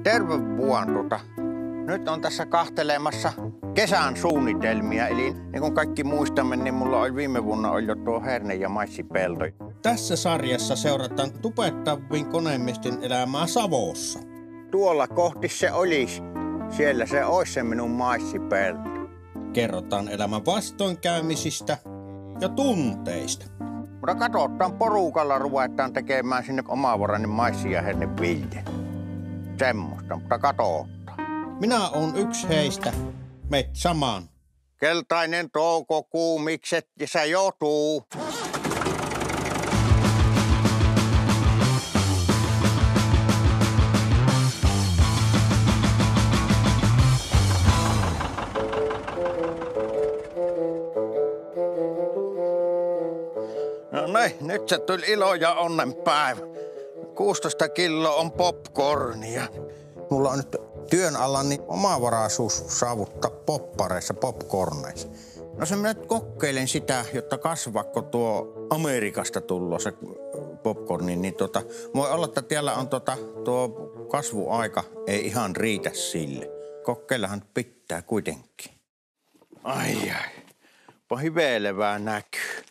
Terve vuon Nyt on tässä kahtelemassa kesän suunnitelmia. Eli niin kuin kaikki muistamme, niin mulla oli viime vuonna jo tuo herne- ja maissipelto. Tässä sarjassa seurataan tubettavien konemiesten elämää Savossa. Tuolla kohti se olisi. Siellä se olisi se minun maissipelto. Kerrotaan elämän vastoinkäymisistä ja tunteista. Mutta katsotaan, porukalla ruvetaan tekemään sinne omavarainen maissi- ja hernevilje. Semmoista, mutta katsotaan. Minä oon yksi heistä. Meitä samaan. Keltainen toukokuu, mikset ja se joutuu. No niin, nyt se tuli ilo ja onnenpäivä. 16 kiloa on popcornia. Mulla on nyt työn alla niin omavaraisuus saavuttaa poppareissa, popcorneissa. No se minä kokeilen sitä, jotta kasvakko tuo Amerikasta tullut se popcorni, niin voi olla, että täällä on tuo kasvuaika ei ihan riitä sille. Kokeillahan pitää kuitenkin. Ai, hivelevää näkyy.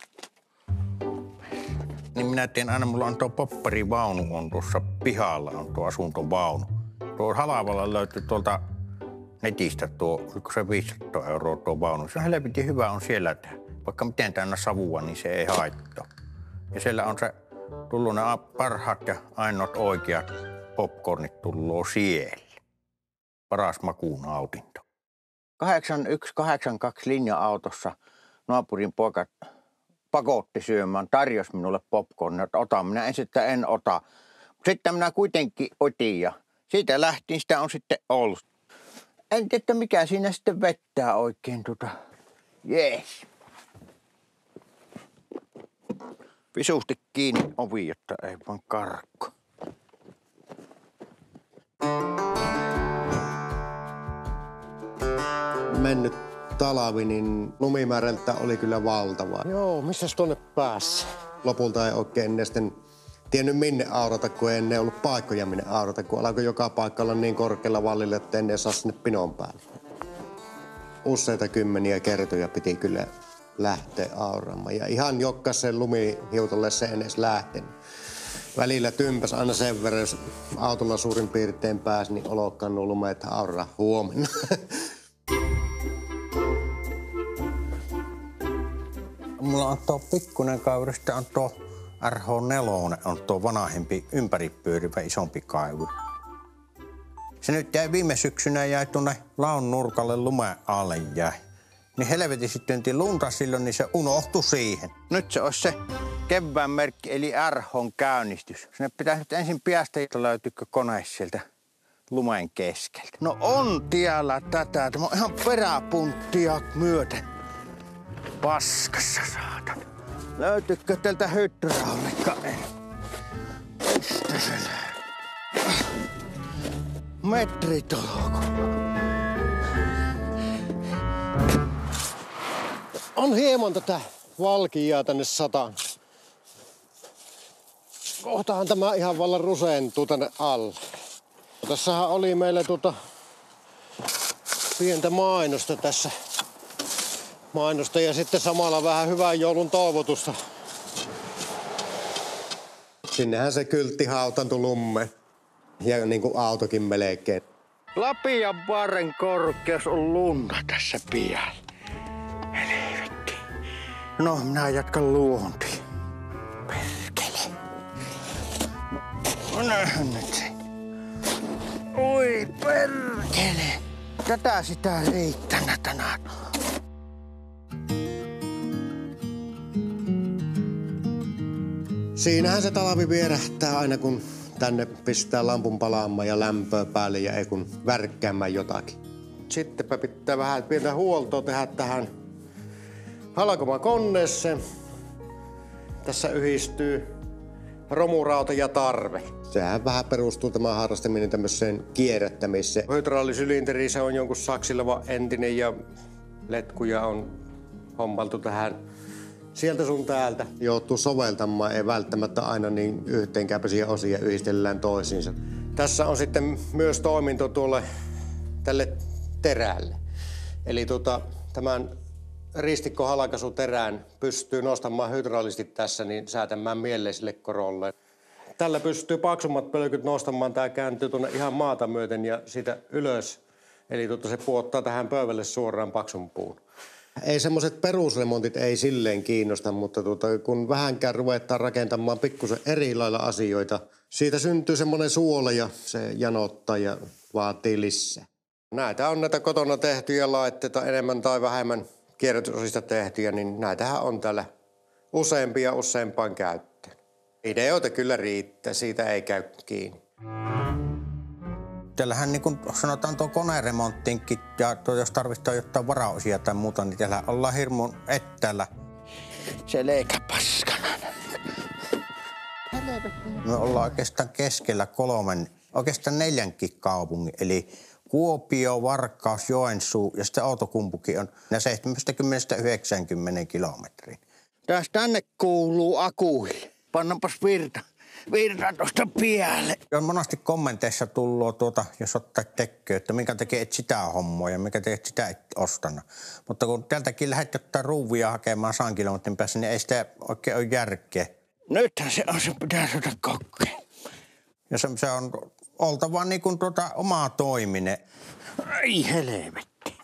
Niin minä teen aina, mulla on tuo popparivaunu on tuossa pihalla, on tuo asuntovaunu. Tuo Halavalla löytyy tuolta netistä oliko se 500 € tuo vaunu. Se on helvetin hyvä on siellä, että vaikka miten täynnä savua, niin se ei haittaa. Ja siellä on se tullut ne parhaat ja ainoat oikeat popcornit tulloo siellä. Paras makuunautinto. 8182 linja-autossa naapurin poika pakotti syömään, tarjosi minulle popcornia, että otan. Minä ensin, että en ota. Sitten minä kuitenkin otin ja siitä lähtien sitä on sitten ollut. En tiedä, mikä siinä sitten vettää oikein jees. Visusti kiinni ovi, jotta ei vaan karkko. Mennyt talvi, niin lumimäärältä oli kyllä valtava. Joo, missäs tuonne päässä? Lopulta ei oikein ennen sitten tiennyt minne aurata, kun ei ennen ollut paikkoja minne aurata, kun alkoi joka paikka olla niin korkealla vallilla, että ennen saa sinne pinon päälle. Useita kymmeniä kertoja piti kyllä lähteä auraamaan. Ja ihan jokaisen lumihiutolle se en edes lähtenyt. Välillä tympäs aina sen verran, jos autolla suurin piirtein pääsi, niin olokannut lume, että auraa huomenna. Mulla on tuo pikkunen kaivu, sitten on tuo RH4, on tuo vanhempi ympäripyörivä isompi kaivu. Se nyt jäi viime syksynä jäi tuonne laun nurkalle lumen alle jäi. Niin helvetin sitten lunta silloin, niin se unohtui siihen. Nyt se olisi se kevään merkki, eli RH:n käynnistys. Sinne pitäisi nyt ensin päästä, että löytyykö kone sieltä lumen keskeltä. No on tiellä tätä. Tämä on ihan peräpunttia myöten. Paskassa saatan. Löytyykö täältä hydraulikka? Mistä se löytyy? Metritolku. On hieman tätä valkiaa tänne sataan. Kohtahan tämä ihan vallan ruseentuu tänne alle. Tässähän oli meillä pientä mainosta tässä. Mainosta ja sitten samalla vähän hyvää joulun toivotusta. Sinnehän se kyltti hautantui lumme. Ja niin kuin autokin melkein. Lapian varren korkeus on lunta tässä pian. Helvetti. No, minä jatkan luontiin. Perkele. No, nähdään nyt se. Oi, perkele. Tätä sitä riittänä tänään. Siinähän se talvi vierähtää aina, kun tänne pistää lampun palaamaan ja lämpöä päälle ja ei kun värkkäämään jotakin. Sittenpä pitää vähän pientä huoltoa tehdä tähän halkomakoneeseen. Tässä yhdistyy romurauta ja tarve. Sehän vähän perustuu tämä harrastaminen tämmöiseen kierrättämiseen. Hydraulisylinteri, se on jonkun saksileva entinen ja letkuja on hommaltu tähän sieltä sun täältä. Joutuu soveltamaan, ei välttämättä aina niin yhteenkäpäisiä osia yhdistellään toisiinsa. Tässä on sitten myös toiminto tälle terälle. Eli tämän ristikkohalkaisuterän pystyy nostamaan hydraulisesti tässä, niin säätämään mieleiselle korolle. Tällä pystyy paksummat pölkyt nostamaan. Tämä kääntyy tuonne ihan maata myöten ja siitä ylös. Eli se puottaa tähän pöydälle suoraan paksun puun. Ei semmoiset perusremontit ei silleen kiinnosta, mutta kun vähänkään ruvetaan rakentamaan pikkusen eri lailla asioita, siitä syntyy semmoinen suola ja se janottaa ja vaatii lisää. Näitä on näitä kotona tehtyjä laitteita, enemmän tai vähemmän kierrätysosista tehtyjä, niin näitähän on täällä useampia useampaan käyttöön. Ideoita kyllä riittää, siitä ei käy kiinni. Täällähän niin kuin sanotaan tuo koneremonttiinkin ja jos tarvitsee jotain varaosia tai muuta, niin täällä ollaan hirmun etäällä. Se leikä paskana. Me ollaan oikeastaan keskellä oikeastaan 4 kaupungin, eli Kuopio, Varkaus, Joensuu ja sitten Outokumpukin on 70-90 kilometriin. Tänne kuuluu akuille. Pannaanpas virta tuosta päälle. On monesti kommenteissa tullut jos ottaa tekköä, että minkä tekee et sitä hommaa ja mikä tekee sitä et ostana. Mutta kun täältäkin lähdet jotain ruuvia hakemaan 100 kilometrin päässä, niin ei sitä oikein ole järkeä. Nythän se pitää saada kokkeen. Ja se on oltava niin kuin omaa toiminen. Ai helvetti.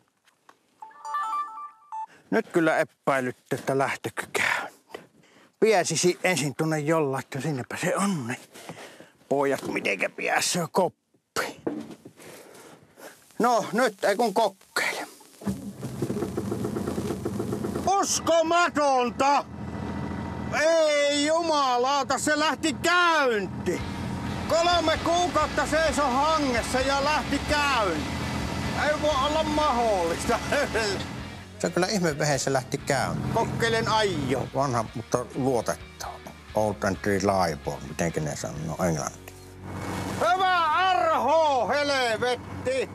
Nyt kyllä epäilytte, että lähtökö käynti. Pääsisi ensin tuonne jollain, että sinnepä se on ne pojat, mitenkä pääsee koppi. No, nyt ei kun kokeile. Uskomatonta! Ei jumalauta, se lähti käynti. 3 kuukautta seiso hangessa ja lähti käynti. Ei voi olla mahdollista. Se on kyllä ihme vehe, se lähti käyntiin. Kokkeilen aio. Vanha, mutta luotettava. Old and reliable, mitenkä ne sanoo englanti. Hyvä arho, helvetti!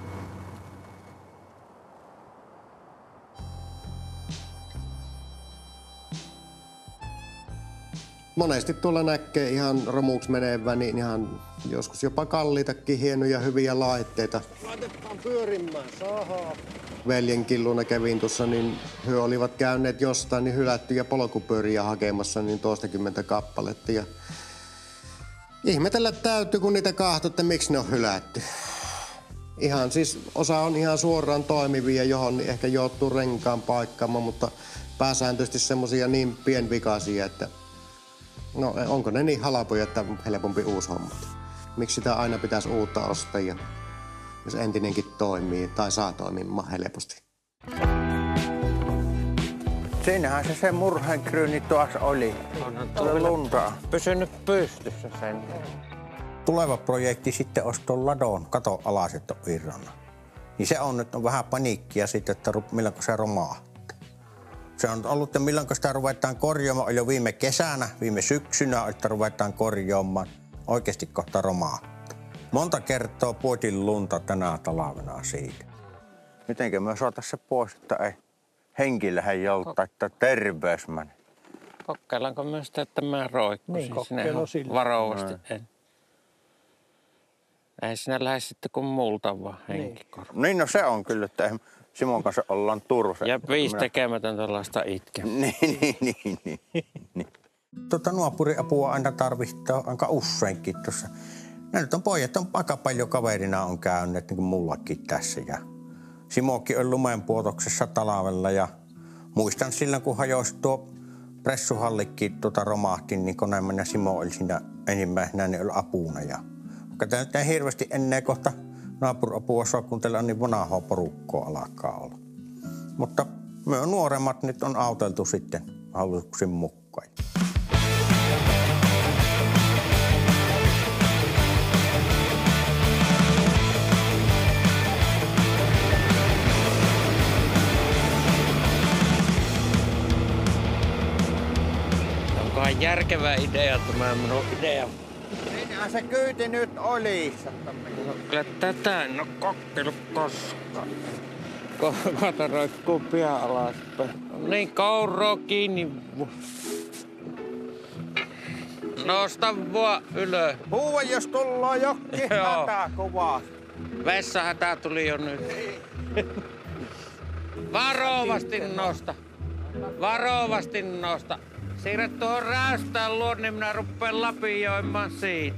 Monesti tuolla näkee ihan romuksi menevän, niin ihan joskus jopa kalliitakin hienoja hyviä laitteita. Laitetaan pyörimään, sahaa. Veljen killuna kävin tuossa, niin he olivat käyneet jostain niin hylättyjä polkupyöriä hakemassa niin toistakymmentä kappaletta. Ja ihmetellä täytyy, kun niitä kahtoo, että miksi ne on hylätty. Ihan siis osa on ihan suoraan toimivia, johon ehkä joutuu renkaan paikkaamaan, mutta pääsääntöisesti semmosia niin pienvikaisia, että no onko ne niin halpoja, että helpompi uusi homma. Miksi sitä aina pitäisi uutta ostaa, jos entinenkin toimii tai saa toimimaan helposti? Siinähän se murheenkryyni tuossa oli. Tuo lunta pysynyt pystyssä sen. Tuleva projekti sitten olisi tuon ladon katon alaset on irronnut. Niin se on nyt vähän paniikkia sitten, että milloin se romahtaa. Se on ollut, että milloin sitä ruvetaan korjaamaan. Jo viime kesänä, viime syksynä, että ruvetaan korjaamaan. Oikeasti kohta romahtaa. Monta kertaa puotin lunta tänä talvena siitä. Mitenkä me saataisiin se pois, että ei henkilöhän joltain, että terveys menee. Kokeillaanko myös sitä, että mä roikkuisin Niin, sinne kokeilu sillä. varovasti? Ei sinä lähde sitten kuin multa vaan henkikorva. Niin, no se on kyllä, että Simon kanssa ollaan turvassa. Ja 5 tekemätön tällaista itkeä. Niin. Nuopuriapua aina tarvittaa aika useinkin tuossa. No nyt on pojat on aika paljon kaverina on käynyt, niin kuin mullakin tässä. Ja Simokin on lumenpuotoksessa talvella ja muistan silloin, kun hajosi tuo pressuhallikin romahti, niin koneemme ja Simo oli siinä ensimmäisenä, niin oli apuna. Ja vaikka tämä nyt ei hirveästi ennen kohta naapuriapua saa, kun teillä on niin vanhaa porukkoa alkaa olla. Mutta me nuoremmat nyt on auteltu sitten hallituksen mukaan. Onkohan järkevä idea tämä minun idea? Siinähän se kyyti nyt oli. Kyllä tätä en ole kokeillut koskaan. Kato roikkuu pian alaspäin. Niin kauraa kiinni. Nosta vaan ylös. Huuva, jos tullaan jokki. Joo. Hätää kovaa. Vessahätä tuli jo nyt. Varovasti nosta. Varovasti nosta. Siirrä tuohon räystään luon, niin minä ruppeen lapioimaan siitä.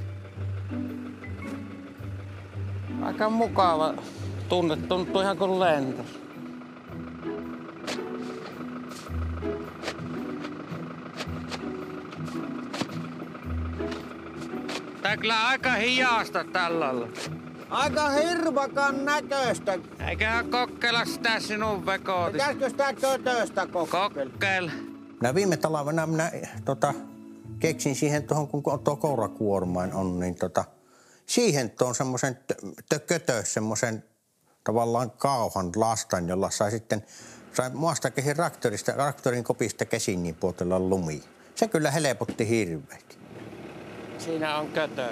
Aika mukava tunne. Tuntuu ihan kuin lentos. Tää kyllä aika hiasta tällä lailla. Aika hirvakan näköistä. Eiköhän kokeilla sitä sinun vekootista. Pitäisikö sitä kötöstä kokeilla? Kokeilla. Viime talvena minä keksin siihen tuohon, kun tuo kourakuormain on, niin siihen tuon semmoisen tökötös, semmoisen tavallaan kauhan lastan, jolla sai maasta käsin traktorin kopista käsin niin puotella lumia. Se kyllä helpotti hirveästi. Siinä on kötö.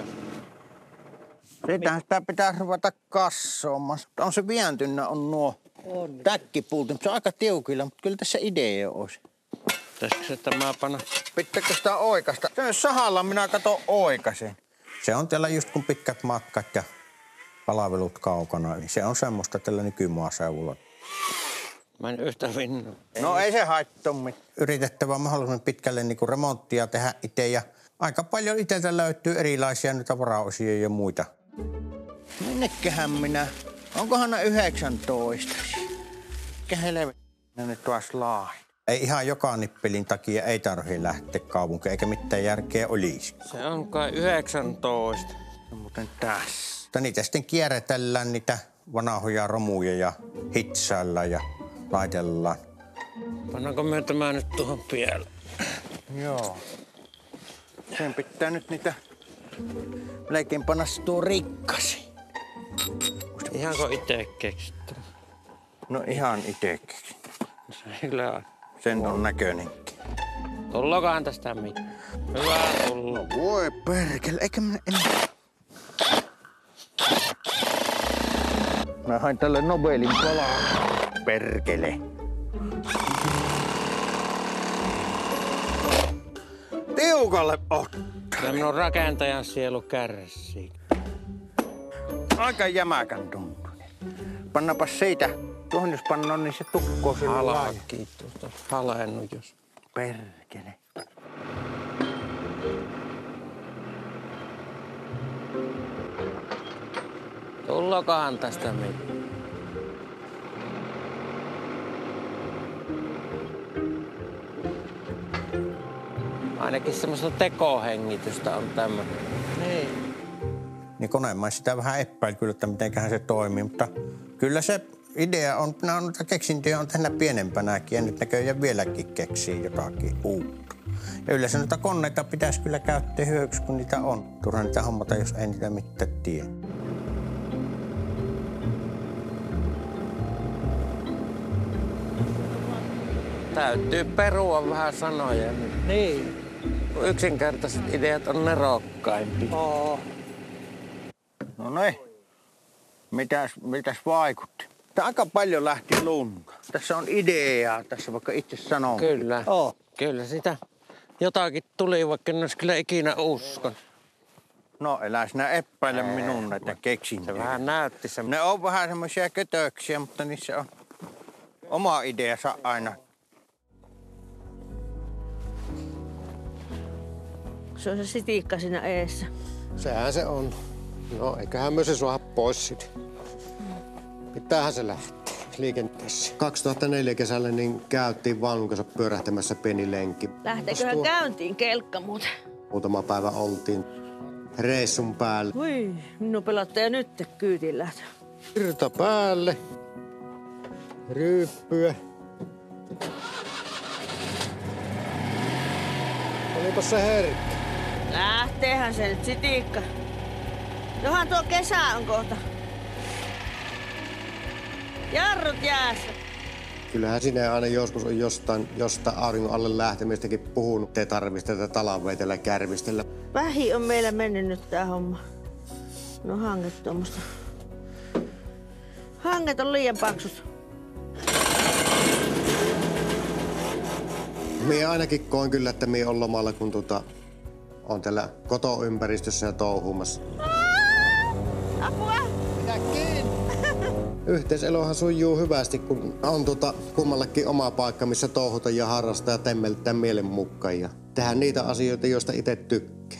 Sitä pitäisi ruveta kassoamaan. On se vientynnä on nuo täkkipuut. Se on aika tiukilla, mutta kyllä tässä idea olisi. Pitäisikö se tämä panna? Pitääkö sitä oikasta? Se on sahalla, minä katon oikaisen. Se on tällä just kun pitkät matkat ja palvelut kaukana, niin se on semmoista tällä nykymaaseudulla. Mä en yhtä vinnu. No ei se haittaa mitään. Yritettävä mahdollisimman pitkälle niin kuin remonttia tehdä itse ja aika paljon itseltä löytyy erilaisia nyt varaosia ja muita. Minneköhän minä? Onkohan ne 19? Mikä helvetti ne nyt taas laahin? Ei ihan joka nippelin takia ei tarvitse lähteä kaupunkiin, eikä mitään järkeä olisi. Se on kai 19. No muuten tässä. Mutta niitä sitten kierrätellään niitä vanhoja romuja ja hitsaillaan ja laitellaan. Pannaanko me tämä nyt tuohon pielle? Joo. Sen pitää nyt niitä melkein panna tuo rikkasi. Ihanko itse keksitty? No ihan itekin. Se kyllä on. Sen on näköinenkin. Tullookohan tästä mitään? Hyvä tullo. Voi perkele, eikä minä enää. Mä hain tälle Nobelin palaa. Perkele. Tiukalle ottaa. Kyllä minun rakentajan sielu kärsii. Aika jämäkän tuntuu. Pannapas siitä. Tuohon jos pannaan, niin se tukkoo sille lailla. Halaki tuosta. Halennut jos. Perkele. Tullookohan tästä mitään? Ainakin semmoista tekohengitystä on tämmöinen. Niin koneen sitä vähän epäili kyllä, että mitenköhän se toimii, mutta kyllä se idea on, nämä on noita keksintöjä on tehnyt pienempänäkin ja nyt näköjään vieläkin keksii jotakin uutta. Ja yleensä noita koneita pitäisi kyllä käyttää hyödyksi, kun niitä on. Turha niitä hommata, jos ei niitä mitään tiedä. Täytyy perua vähän sanoja nyt. Niin. Yksinkertaiset ideat on nerokkaimpia. No niin. Mitäs vaikutti? Tää aika paljon lähti lunta. Tässä on ideaa, tässä vaikka itse sanon. Kyllä. Kyllä sitä jotakin tuli, vaikka en olisi kyllä ikinä uskon. No elä sinä epäile minun näitä keksintöjä. Se vähän näytti se. Ne on vähän semmoisia kötöksiä, mutta niissä on oma ideansa aina. Se on se sitiikka siinä eessä. Sehän se on. No eiköhän myös se saada pois siitä. Pitäähän se lähteä liikenteessä. 2004 kesällä niin käytiin vaunun kanssa pyörähtämässä pieni lenkki. Lähteeköhän käyntiin kelkka muuten? Muutama päivä oltiin reissun päällä. Hui, minun pelottaa jo nyt kyytiin lähtö. Irta päälle. Ryyppyä. Olipa se herkkä. Lähteehän se nyt sitiikka. Johan tuo kesä on kohta. Jarrut jäässä. Kyllähän sinä aina joskus on jostain auringon alle lähtemistäkin puhunut. Te tarvitsette tätä talanveitellä kärvistellä. Vähi on meillä mennyt nyt tää homma. No hanget tuommoista. Hanget on liian paksut. Mie ainakin koen kyllä, että mie on lomalla, kun on täällä kotoympäristössä ja touhumassa. Apua! Pidä kiinni! Yhteiselohan sujuu hyvästi, kun on kummallakin oma paikka, missä touhuta ja harrastaa ja temmeltää mielen mukaan ja tehdä niitä asioita, joista itse tykkää.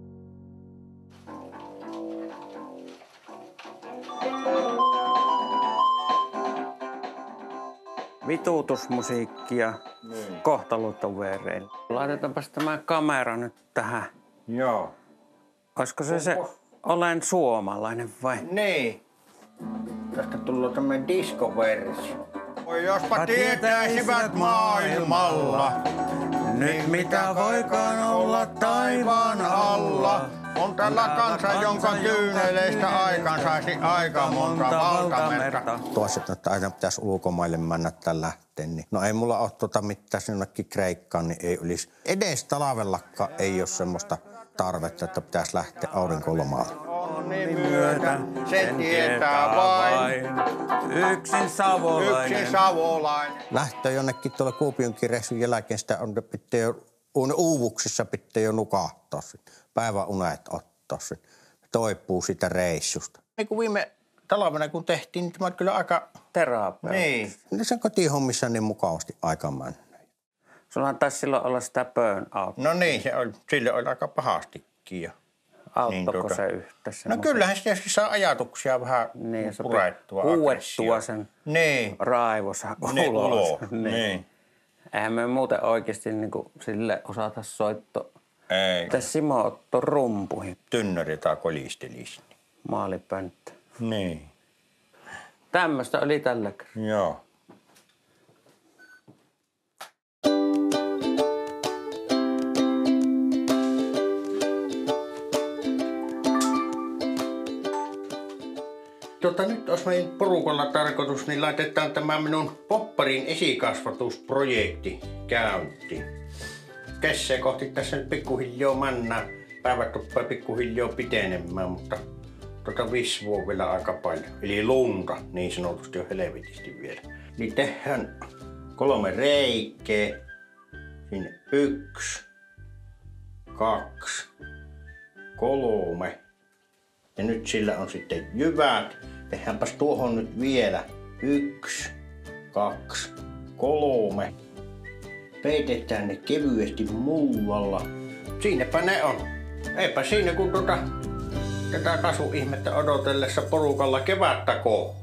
Vituutusmusiikkia kohtalotovereille. Laitetaanpas tämä kamera nyt tähän. Joo. Olisiko se Olen suomalainen vai? Niin. Tästä tullut tämmönen diskoversio. Oi jospa tietäisivät maailmalla, nyt mitä voikaan olla taivaan alla. On tällä kansa, jonka kyyneleistä aikaan saisi aika monta valtamerta. Tuossa, että aina pitäisi ulkomaille mennä tällä lähteen. Niin. No ei mulla ole mitään jonnekin Kreikkaan, niin ei olisi. Edes talvellakaan ei ole semmoista tarvetta, että pitäisi lähteä aurinkolomaalle. Onni myötä, sen tietää vain yksin savolainen. Lähtö jonnekin tuolla Kuopionkin reissun jälkeen sitä pitää jo uuvuksissa pitää jo nukahtaa. Päiväunet ottaa sen. Toipuu sitä reissusta. Niin kuin viime talvena kun tehtiin, niin tämä on kyllä aika terapeutti. Niin. Sen kotihommissa niin mukavasti aika mennä. Sulla taisi silloin olla sitä burnout. No niin, sille oli aika pahastikin. Auttako niin, se yhtä? No kyllähän sitä saa ajatuksia vähän niin, purettua. Huuettua sen raivossa ulos. Niin. Eihän me muuten oikeasti niin sille osata soittaa. Ei. Mitäs Simo ottoi rumpuihin? Tynnäri tai kolistelisi. Maalipönttö. Niin. Tämmöistä oli tällä kertaa. Joo. Nyt olisi meidän porukalla tarkoitus, niin laitetaan tämä minun popparin esikasvatusprojekti käyntiin. Kessee kohti tässä nyt pikkuhiljaa mennään. Päivät rupeaa pikkuhiljaa pitenemään, mutta visvua vielä aika paljon. Eli lunta niin sanotusti on helvetisti vielä. Niin tehdään 3 reikää. Sinne 1, 2, 3. Ja nyt sillä on sitten jyvät. Tehdäänpäs tuohon nyt vielä 1, 2, 3. Peitetään ne kevyesti muualla. Siinäpä ne on. Eipä siinä kun tätä kasvuihmettä odotellessa porukalla kevättä kohti.